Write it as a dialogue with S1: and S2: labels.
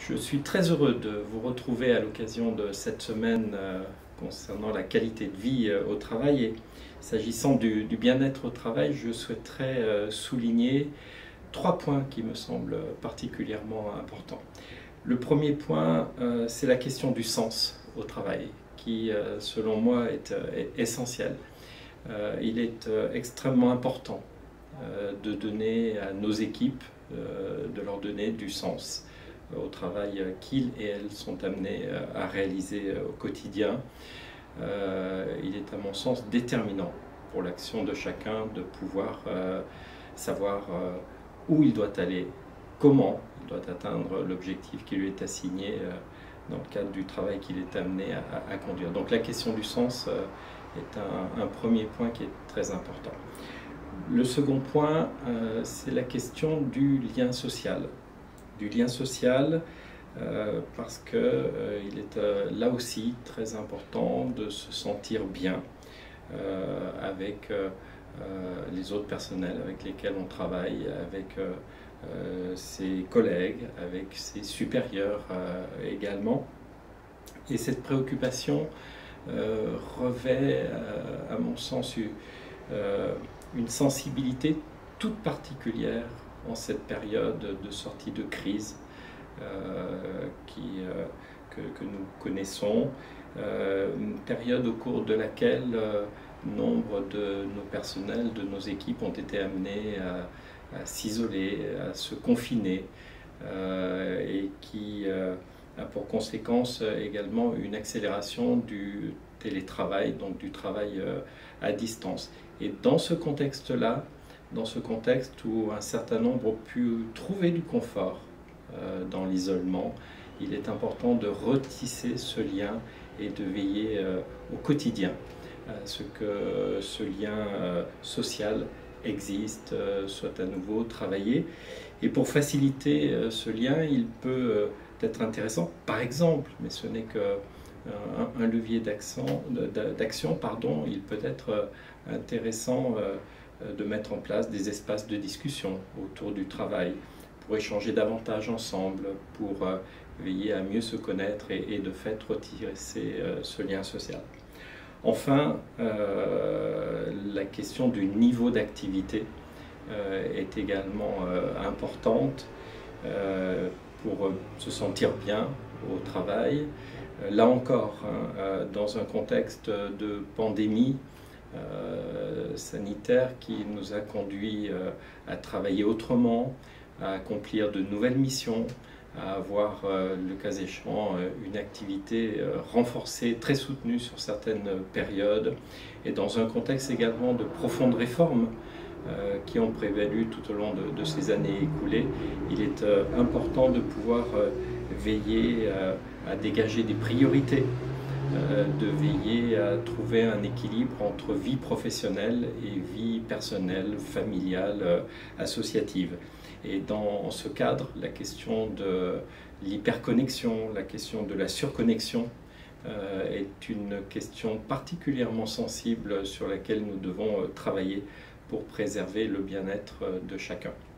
S1: Je suis très heureux de vous retrouver à l'occasion de cette semaine concernant la qualité de vie au travail. Et s'agissant du bien-être au travail, je souhaiterais souligner trois points qui me semblent particulièrement importants. Le premier point, c'est la question du sens au travail, qui, selon moi, est essentiel. Il est extrêmement important de donner à nos équipes, de leur donner du sens au travail qu'ils et elles sont amenés à réaliser au quotidien. Il est à mon sens déterminant pour l'action de chacun de pouvoir savoir où il doit aller, comment il doit atteindre l'objectif qui lui est assigné dans le cadre du travail qu'il est amené à conduire. Donc la question du sens est un premier point qui est très important. Le second point, c'est la question du lien social. Parce qu'il est là aussi très important de se sentir bien avec les autres personnels avec lesquels on travaille, avec ses collègues, avec ses supérieurs également. Et cette préoccupation revêt, à mon sens, une sensibilité toute particulière en cette période de sortie de crise que nous connaissons, une période au cours de laquelle nombre de nos personnels, de nos équipes ont été amenés à s'isoler, à se confiner et qui a pour conséquence également une accélération du télétravail, donc du travail à distance. Et dans ce contexte-là, dans ce contexte où un certain nombre ont pu trouver du confort dans l'isolement, il est important de retisser ce lien et de veiller au quotidien à ce que ce lien social existe, soit à nouveau travaillé. Et pour faciliter ce lien, il peut être intéressant, par exemple, mais ce n'est qu'un levier d'action, il peut être intéressant de mettre en place des espaces de discussion autour du travail pour échanger davantage ensemble, pour veiller à mieux se connaître et de fait retirer ce lien social. Enfin, la question du niveau d'activité est également importante pour se sentir bien au travail. Là encore, dans un contexte de pandémie sanitaire qui nous a conduit à travailler autrement, à accomplir de nouvelles missions, à avoir, le cas échéant, une activité renforcée, très soutenue sur certaines périodes, et dans un contexte également de profondes réformes qui ont prévalu tout au long de ces années écoulées, il est important de pouvoir veiller à dégager des priorités, de veiller à trouver un équilibre entre vie professionnelle et vie personnelle, familiale, associative. Et dans ce cadre, la question de l'hyperconnexion, la question de la surconnexion est une question particulièrement sensible sur laquelle nous devons travailler pour préserver le bien-être de chacun.